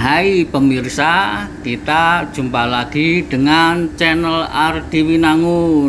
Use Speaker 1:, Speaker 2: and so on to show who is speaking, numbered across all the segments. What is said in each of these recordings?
Speaker 1: Hai pemirsa, kita jumpa lagi dengan channel Ardi Winangun.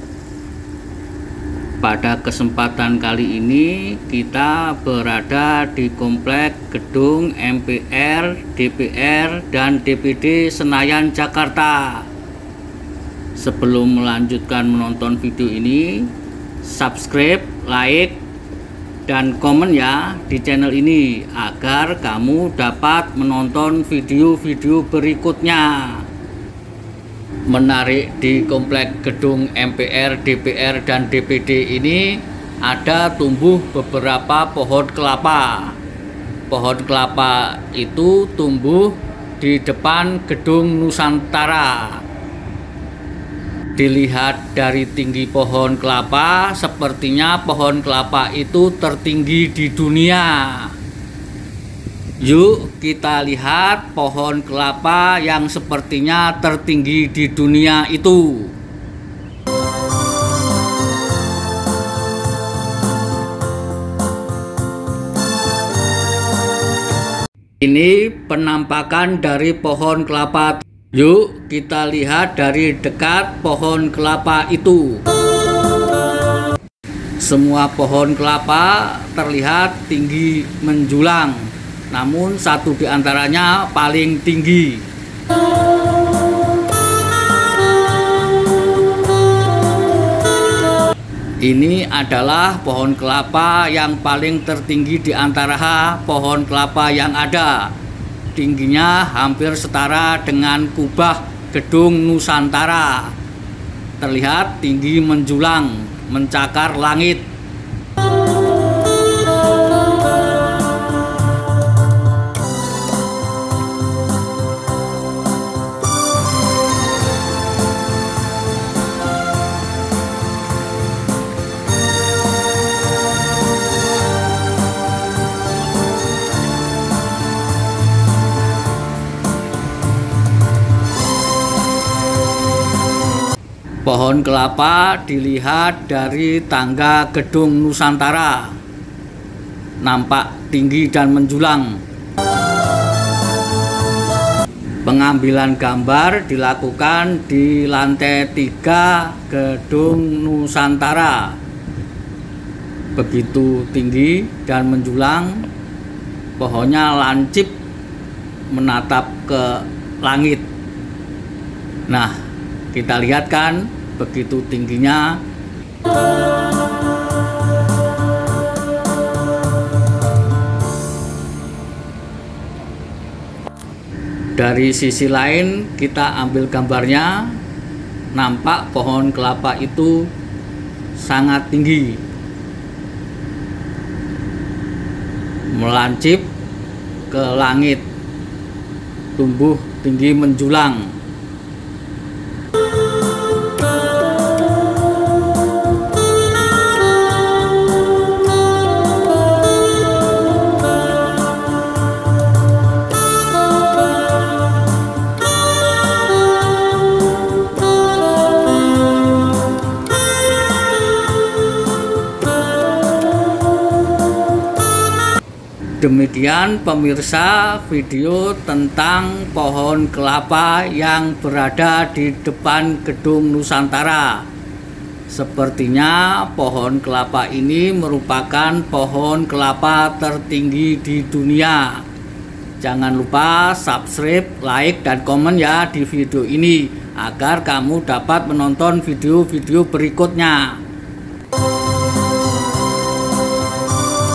Speaker 1: Pada kesempatan kali ini kita berada di komplek gedung MPR, DPR, dan DPD Senayan, Jakarta. Sebelum melanjutkan menonton video ini, subscribe, like, dan komen ya di channel ini agar kamu dapat menonton video-video berikutnya. Menarik di komplek gedung MPR, DPR, dan DPD ini ada tumbuh beberapa pohon kelapa. Pohon kelapa itu tumbuh di depan gedung Nusantara. Dilihat dari tinggi pohon kelapa, sepertinya pohon kelapa itu tertinggi di dunia. Yuk kita lihat pohon kelapa yang sepertinya tertinggi di dunia itu. Ini penampakan dari pohon kelapa. Yuk kita lihat dari dekat pohon kelapa itu. Semua pohon kelapa terlihat tinggi menjulang, namun satu di antaranya paling tinggi. Ini adalah pohon kelapa yang paling tertinggi di antara pohon kelapa yang ada. Tingginya hampir setara dengan kubah gedung Nusantara. Terlihat tinggi menjulang, mencakar langit. Pohon kelapa dilihat dari tangga gedung Nusantara, nampak tinggi dan menjulang. Pengambilan gambar dilakukan di lantai 3 gedung Nusantara. Begitu tinggi dan menjulang, pohonnya lancip menatap ke langit. Nah, kita lihat kan begitu tingginya. Dari sisi lain kita ambil gambarnya, nampak pohon kelapa itu sangat tinggi, melancip ke langit, tumbuh tinggi menjulang. Demikian pemirsa video tentang pohon kelapa yang berada di depan gedung Nusantara. Sepertinya pohon kelapa ini merupakan pohon kelapa tertinggi di dunia. Jangan lupa subscribe, like, dan komen ya di video ini agar kamu dapat menonton video-video berikutnya.